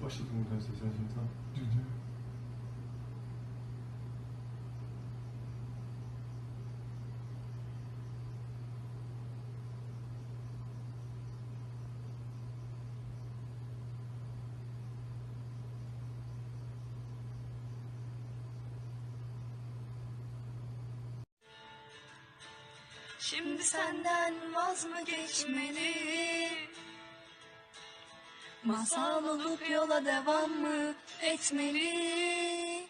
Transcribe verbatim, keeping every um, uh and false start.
Başlatın buradan sesini şimdi, tamam. Düdü. Şimdi senden vaz mı geçmeli? Masal olup yola devam mı etmeli?